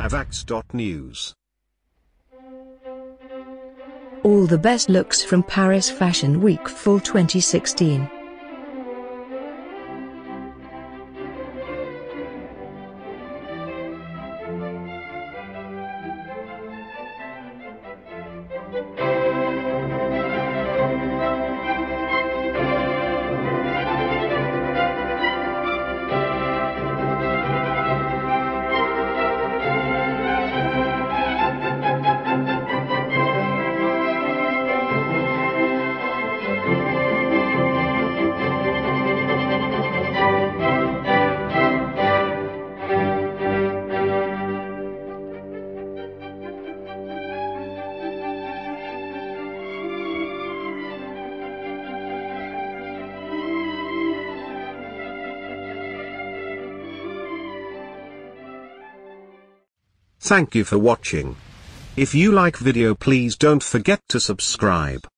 Avax.news. All the best looks from Paris Fashion Week Fall 2016. Thank you for watching. If you like video, please don't forget to subscribe.